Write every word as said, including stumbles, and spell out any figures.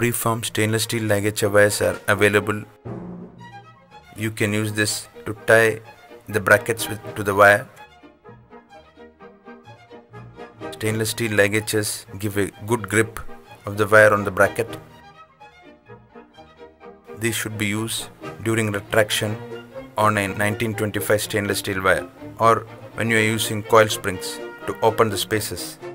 Preformed stainless steel ligature wires are available. You can use this to tie the brackets with, to the wire. Stainless steel ligatures give a good grip of the wire on the bracket. These should be used during retraction on a nineteen twenty-five stainless steel wire, or when you are using coil springs to open the spaces.